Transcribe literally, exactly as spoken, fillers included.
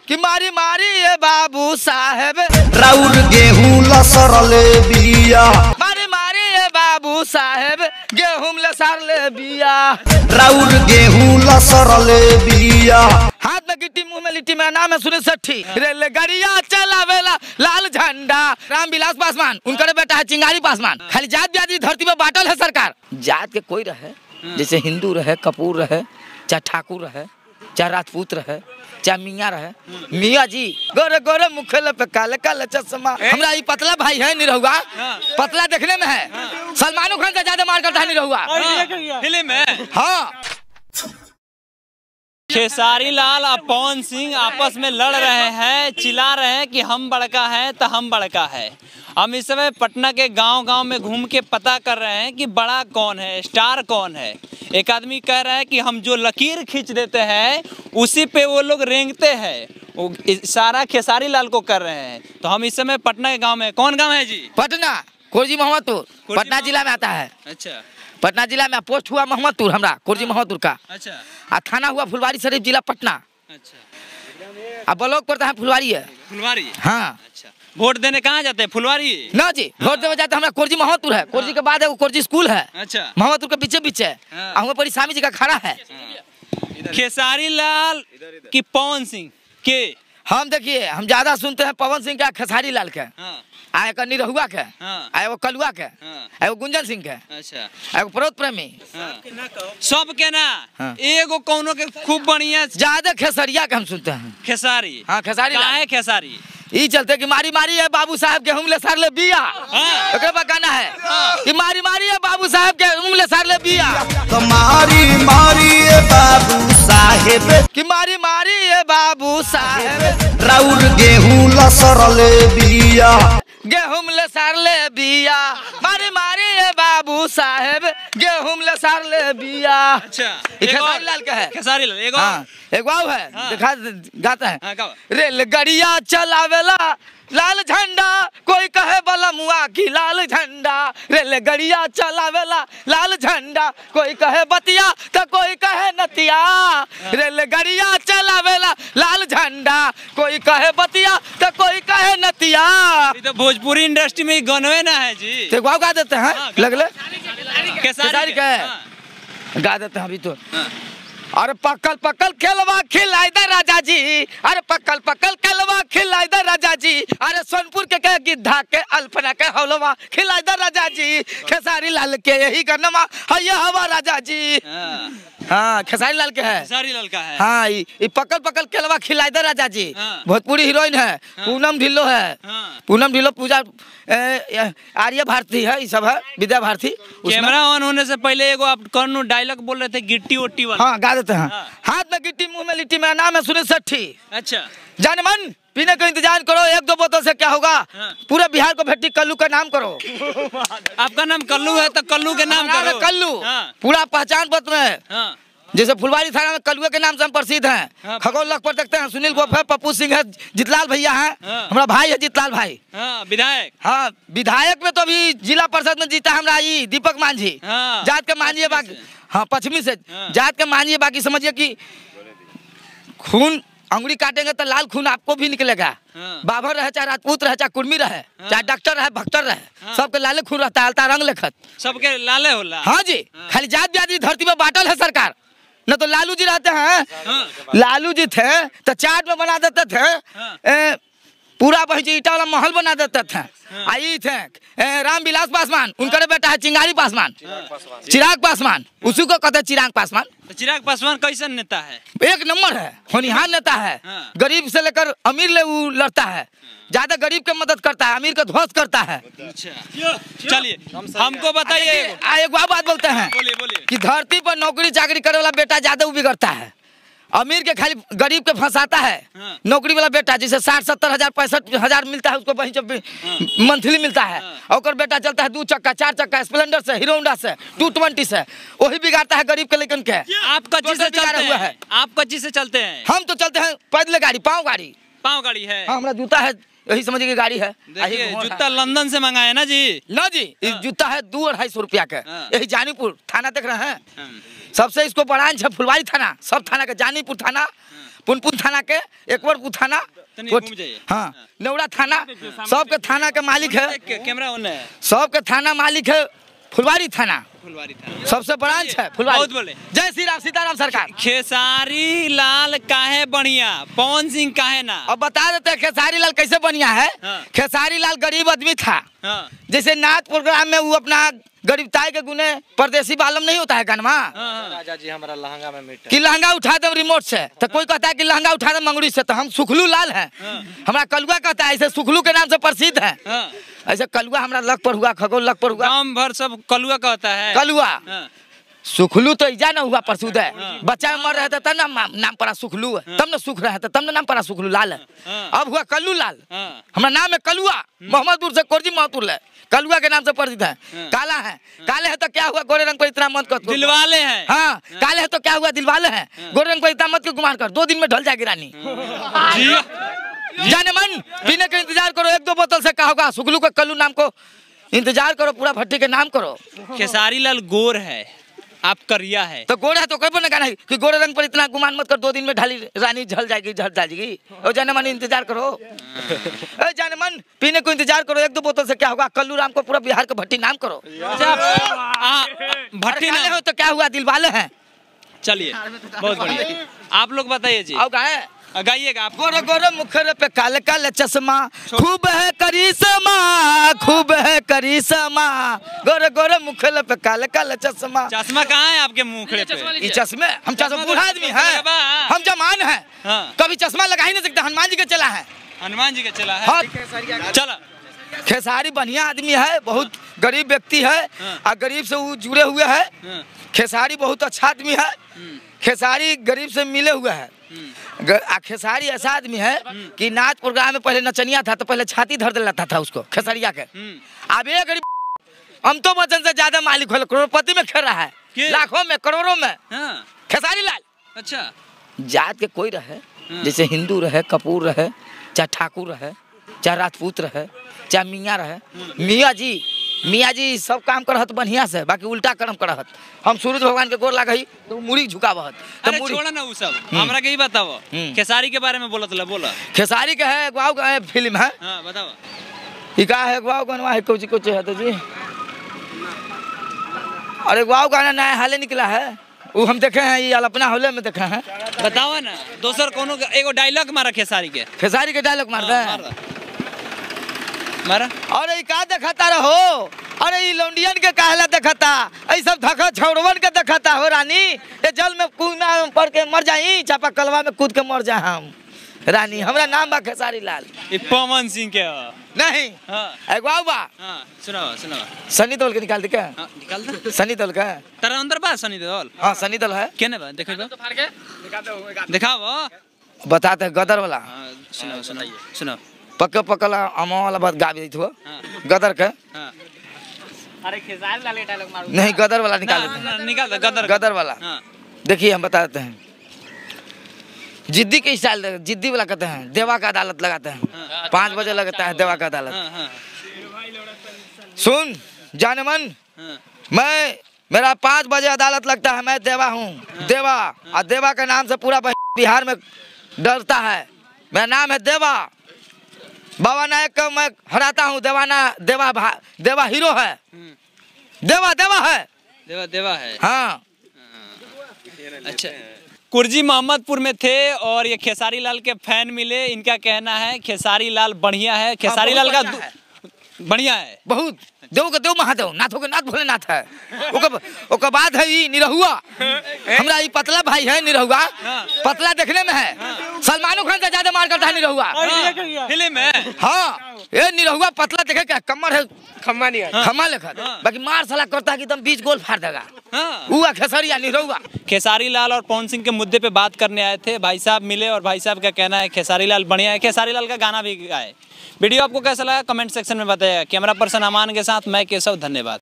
कि मारी मारी ये बाबू साहेब राउर गेहूं लसरले बिया, मारी मारी ये बाबू साहेब गेहूं लसरले बिया, राउर गेहूं लसरले बिया। हाथ में गिट्टी मुंह में लिट्टी, मेरा नाम है सुनील सेट्ठी। रेलगाड़ियां चलावेला लाल झंडा, रामविलास पासवान उनका बेटा है चिंगारी पासवान। खाली जात ब्याजी धरती पर बांटल है सरकार। जात के कोई रहे, जैसे हिंदू रहे, कपूर रहे, चाहे ठाकुर रहे, चाहे राजपूत रहे, चाहे मियाँ रहे। मियाँ जी गोरे गोरे मुखले पे काले काले चश्मा। हमरा ये पतला भाई है निरहुआ, पतला देखने में है, सलमान खान से ज्यादा मार करता है निरहुआ फिल्म में। हाँ, खेसारी लाल और पवन सिंह आपस में लड़ रहे हैं, चिल्ला रहे हैं कि हम बड़का है तो हम बड़का है। हम इस समय पटना के गांव-गांव में घूम के पता कर रहे हैं कि बड़ा कौन है, स्टार कौन है। एक आदमी कह रहा है कि हम जो लकीर खींच देते हैं उसी पे वो लोग रेंगते हैं, वो इशारा खेसारी लाल को कर रहे हैं। तो हम इस समय पटना के गाँव में, कौन गाँव है जी? पटना कुर्जी मोहम्मदपुर, पटना जिला में आता है। अच्छा, पटना जिला में पोस्ट हुआ मोहम्मदपुर, हमरा कुर्जी मोहम्मदपुर का। अच्छा, आ थाना हुआ फुलवारी शरीफ, जिला पटना। अच्छा, अब ब्लॉक पड़ता है फुलवारी है। फुलवारी। हाँ, अच्छा, वोट देने कहाँ जाते हैं? फुलवारी ना जी, वोट देने जाते हमारा कुर्जी मोहम्मदपुर है। कुर्जी के बाद है वो कुर्जी स्कूल है। अच्छा, मोहम्मदपुर के पीछे पीछे हाँ। वहाँ पर स्वामी जी का खड़ा है। खेसारी लाल की पवन सिंह के हम देखिए, हम ज्यादा सुनते हैं पवन सिंह का, खेसारी लाल के, हाँ, आए का निरहुआ के, हाँ, आए वो कलुआ के, हाँ, आए वो गुंजन सिंह के, अच्छा, आए वो प्रोत प्रेमी। हाँ। सब के ना, हाँ। एगो कौनो के खूब बढ़िया ज्यादा खेसरिया के हम सुनते हैं। खेसारी। हाँ, खेसारी लाल। काहे खेसारी? ई चलते कि मारी मारी है बाबू साहब गेहूं ले सार ले बिया। हाँ। ओकरे बाद गाना है कि मारी मारी है बाबू साहब गेहूं ले सार ले बिया। मारी मारी ये बाबू साहेब, कि मारी मारी है बाबू साहब राउर गेहूं लसरले बिया, गेहूं ले सार ले बिया। मारी मारी है बाबू साहब गेहूं ले सार ले बिया। अच्छा, ये एक और- खेसारी लाल का है। खेसारी लाल एगो हाँ, एक वाव है, हाँ। दिखा गाता है। हाँ, गाओ। रेलगाड़ियां चलावेला लाल झंडा, कोई कहे बलमुआ की लाल झंडा। रेलगाड़ियां चलावेला लाल झंडा, कोई कहे बतिया तो कोई कहे नतिया। रेलगाड़ियां चलावेला लाल झंडा, कोई कहे बतिया तो कोई कहे नतिया। ये तो भोजपुरी इंडस्ट्री में गनवे ना है जी। तो वाव गा देते हैं, हाँ, लगले खेसारी का है। हाँ, गा देते हैं अभी तो। हाँ। अरे पकल पकल खेलवा खिलाई दे राजा जी, अरे पकल पकल खेलवा खिलाई दे राजा जी। अरे सोनपुर के के गिद्धा के अल्पना के हौलवा खिलाई दे राजा जी। खेसारी लाल के यही गनमा है ये हवा राजा जी। हाँ, हाँ, खेसारी लाल के है। खेसारी लाल का है। हाँ, ये ये पकल पकल खेलवा खिलाई दे राजा जी। हाँ। भोजपुरी हीरोइन है, पूनम ढिल्लो है। हाँ। पूनम ढिल्लो, पूजा ए, ए, आर्य भारती है, ये सब है, विद्या भारती। उसमें- कैमरा ऑन होने से पहले एगो आप कौन डायलॉग बोल रहे थे, गिट्टी ओट्टी वाला? हाँ, गा देते हैं। हाँ। हाथ में गिट्टी मुंह में लिट्टी, मेरा नाम है सुनील सेट्ठी। अच्छा, जान मन पीने का इंतजार करो, एक दो बोतल से क्या होगा। हाँ। पूरे बिहार को भेटी कल्लू का नाम करो। आपका नाम कल्लू है तो कल्लू के नाम नाम है करो। कल्लू, हाँ, पूरा पहचान पत्र है। हाँ, जैसे फुलवारी थाना में कल्लुए के नाम से हम प्रसिद्ध हैं। हाँ। खगोल लख पर देखते हैं, सुनील गोफ है, पप्पू सिंह है, जितलाल भैया हैं, हाँ। हमारा भाई है जितलाल भाई। हाँ, विधायक। हाँ, विधायक में तो अभी जिला परिषद में जीता हमारा ये दीपक मांझी। हाँ। जात के मांझी है बाकी। हाँ, पश्चिमी से हाँ। जात के मांझी है बाकी। समझिए कि खून अंगुली काटेंगे तो लाल खून आपको भी निकलेगा। हाँ। बाबर रहे, चाहे राजपूत रहे, चाहे कुर्मी रहे, चाहे डॉक्टर रहे, भक्तर रहे, हाँ। सबके लाले खून रहता है, अलता रंग लेखत। सबके लाले होला। हाँ जी, हाँ। खाली जात ब्याजी धरती में बांटल है सरकार। न तो लालू जी रहते हैं, हाँ। लालू जी थे तो चाट में बना देते थे, हाँ। ए, पूरा वही जी ईटा वाला महल बना देते थे। हाँ। आई थे ए, रामविलास पासवान, उनका बेटा है चिंगारी पासवान, चिराग पासवान, उसी को कहते हैं चिराग पासवान। तो चिराग पासवान कैसा नेता है? एक नंबर है, होनिहार नेता है। हाँ। गरीब से लेकर अमीर ले वो लड़ता है, ज्यादा गरीब के मदद करता है, अमीर का ध्वस्त करता है। अच्छा, चलिए हमको बताइए। आ, एक और बात बोलते हैं बोलिए बोलिए। कि धरती पर नौकरी चाकरी करे वाला बेटा ज्यादा वो बिगड़ता है, अमीर के खाली गरीब के फंसाता है। हाँ। नौकरी वाला बेटा जिसे साठ सत्तर हजार पैंसठ हजार मिलता है, उसको वहीं जब मंथली मिलता है, और बेटा चलता है दो चक्का चार चक्का स्प्लेंडर से, हीरो होंडा से, टू ट्वेंटी से, वही बिगाड़ता है गरीब के लेकिन के। आप कच्ची से बिगाड़ा चलते हुआ हैं? है। आप कच्ची से चलते हैं? हम तो चलते हैं पैदल गाड़ी, पाँव गाड़ी। पाँव गाड़ी है? हाँ, हमारा जूता है, यही समझिए कि गाड़ी है। देखिए, यही घोड़ा है। जूता लंदन से मंगाया ना जी? लो जी, इस जूता है दो अढ़ाई सौ रुपया का। हाँ। यही जानीपुर थाना देख रहे हैं, हाँ। सबसे इसको बड़ा है फुलवारी थाना, सब थाना का जानीपुर थाना पुनपुन थाना के एकबरपुर थाना तनी घूम जाइए। हाँ नेवड़ा थाना सबके थाना के मालिक है। के- कैमरा ओने है। सबके थाना मालिक है फुलवारी थाना फुलवारी थाना। सबसे ब्रांच है फुलवारी। बहुत बोले। जय श्री राम सीताराम सरकार। खेसारी लाल काहे बढ़िया, पवन सिंह काहे ना? अब बता देते हैं खेसारी लाल कैसे बढ़िया है। हाँ। खेसारी लाल गरीब आदमी था। हाँ, जैसे नाच प्रोग्राम में वो अपना गरीबताई के गुने परदेसी बालम नहीं होता है गनमा हाँ, हाँ। राजा जी हमारा लहंगा में मीट कि लहंगा उठा दे रिमोट से, तो कोई कहता है कि लहंगा उठा दे मंगड़ी से, तो हम सुखलू लाल हैं। हाँ। हमारा कलुआ कहता है, ऐसे सुखलू के नाम से प्रसिद्ध है। हाँ। ऐसे कलुआ हमारा लक पर हुआ, खगोल लक पर हुआ, गांव भर सब कलुआ कहता है। कलुआ। हाँ, सुखलू तो इजा ना हुआ प्रसूद है। हाँ। बच्चा मर रहे थे तब ना नाम नाम पड़ा सुखलू है, हाँ। तब ना सुख रहे थे तब ना नाम पड़ा सुखलू लाल है। हाँ। अब हुआ कल्लू लाल। हाँ। हमारा नाम है कलुआ, मोहम्मदपुर से कोरजी महतुल है, कलुआ के नाम से प्रसिद्ध है। हाँ। काला है, काले है तो क्या हुआ गोरे रंग पर इतना मत कर। दिलवाले हैं। हाँ काले है तो क्या हुआ दिलवाले हैं, गोरे रंग पर इतना मत क्यों गुमान कर, दो दिन में ढल जाएगी रानी। जी। जाने मन पीने का इंतजार करो, एक दो बोतल से क्या होगा, सुखलू का कल्लू नाम को इंतजार करो, पूरा भट्टी के नाम करो। खेसारी लाल गोर है, आप करिया है। तो गोरा है तो कब ना कहना कि गोरे रंग पर इतना गुमान मत कर, दो दिन में ढाली रानी झल जाएगी झल जाएगी। और जाने मन इंतजार करो। ए जाने मन पीने को इंतजार करो, एक दो बोतल से क्या होगा, कल्लू राम को पूरा बिहार का भट्टी नाम करो। अच्छा, आ, भट्टी काले ना हो तो क्या हुआ दिलवाले हैं। चलिए, बहुत बढ़िया। आप लोग बताइए जी। आओ गाए गाइएगा आप। गोरे गोरे मुखर पे काले काले चश्मा, खूब है करिश्मा खूब है करिश्मा, गोरे गोरे मुखर पे काले काले चश्मा। चश्मा कहाँ है आपके मुखड़े पे? ये चश्मे हम चश्मा बूढ़ा आदमी है, हम जमान है, हाँ। कभी चश्मा लगा ही नहीं सकते, हनुमान जी के चला है। हनुमान जी का चला है। हाँ। चला। खेसारी बढ़िया आदमी है, बहुत गरीब व्यक्ति है हाँ। और गरीब से वो जुड़े हुए है। हाँ। खेसारी बहुत अच्छा आदमी है, खेसारी गरीब से मिले हुए है। ग- आ खेसारी ऐसा आदमी है कि नाच प्रोग्राम में पहले नचनिया था तो पहले छाती धर देता था उसको खेसरिया के। अब ये गरीब अमिताभ बच्चन से ज्यादा मालिक हो, करोड़पति में खेल रहा है, के? लाखों में करोड़ों में। हाँ। खेसारी लाल अच्छा। जात के कोई रहे, हाँ। जैसे हिंदू रहे, कपूर रहे, चाहे ठाकुर रहे, चाहे राजपूत रहे, चाहे मियाँ रहे, मियाँ जी मियाँ जी सब काम करहत बढ़िया से, बाकी उल्टा कर्म करहत। हम सूरज भगवान के गोर लागही तो मुड़ी झुकावत। तो अरे मुड़ी छोड़ा ना वो सब, हमरा के ही बताओ। हम्म। खेसारी के बारे में बोला तो बोला। खेसारी के है अगवाओ का है फिल्म है, हाँ बताओ। ये का है अगवाओ गाना है, कुछ कुछ है तो जी। अरे अगवाओ गाना नया हाले निकला है, वो हम देखे हैं, ये अपना हॉले में देखे हैं। बताओ ना दोसर कोनो एगो डायलॉग मारा खेसारी के। खेसारी के डायलॉग मार हाँ, दे। मारा। मारा। अरे ये का देखता रहो, अरे ये लौंडियन के कहला देखता, ऐ सब धका छौड़वन के देखता हो रानी, ये जल में कूदना पड़ के मर जाई, चापा कलवा में कूद के मर जा हम रानी। हमरा नाम बा खेसारी लाल। ये पवन सिंह के हो। नहीं हाँ। अगवाओ बा हाँ सुनाओ सुनाओ। सनी देओल के निकाल दे क्या? हाँ निकाल दे। सनी देओल का तारा अंदर बा सनी देओल। हाँ सनी देओल है। केने बा देखो बा। दिखाओ। बताते हैं गदर वाला। हाँ सुनाओ सुनाओ सुनाओ। पक्के पक्कला अमा वाला बात गा दी थी वो। हाँ। गदर के हाँ। अरे खेसारी लाल डायलॉग मारो। नहीं गदर वाला निकाल देते ना, ना, निकाल दे गदर। हैं, गदर वाला। हाँ। देखिए हम बता देते हैं, जिद्दी के स्टाइल, जिद्दी वाला कहते हैं, देवा का अदालत लगाते हैं, पाँच बजे लगता है देवा का अदालत। हाँ हाँ सुन जाने मन, हाँ। मैं मेरा पाँच बजे अदालत लगता है, मैं देवा हूँ, देवा, और देवा के नाम से पूरा बिहार में डरता है। मेरा नाम है देवा, बाबा नायक का मैं हराता हूँ, देवाना देवा भा, देवा हीरो है, देवा देवा है, देवा देवा है। हाँ। अच्छा, कुर्जी मोहम्मदपुर में थे और ये खेसारी लाल के फैन मिले। इनका कहना है खेसारी लाल बढ़िया है, खेसारी हाँ, लाल बहुत का बढ़िया दु- बढ़िया है बहुत। देव के देव महादेव, नाथों के नाथ भोलेनाथ है। ओकर ओकर बाद है ये निरहुआ, हमरा ये पतला भाई है निरहुआ, पतला देखने में है, सलमानो खान से ज्यादा मार करता है निरहुआ। हाँ, फिल्म है। हाँ ये निरहुआ पतला देखे क्या कमर है, खम्मा नहीं है। खमा लेखा, बाकी मार साला करता है कि एकदम बीच गोल फाड़ देगा। हाँ। हुआ खेसरिया निरहुआ। खेसारी लाल और पवन सिंह के मुद्दे पे बात करने आए थे, भाई साहब मिले और भाई साहब का कहना है खेसारी लाल बढ़िया है। खेसारी लाल का गाना भी गाए। वीडियो आपको कैसा लगा कमेंट सेक्शन में बताइएगा। कैमरा पर्सन अमान के साथ मैं केशव, धन्यवाद।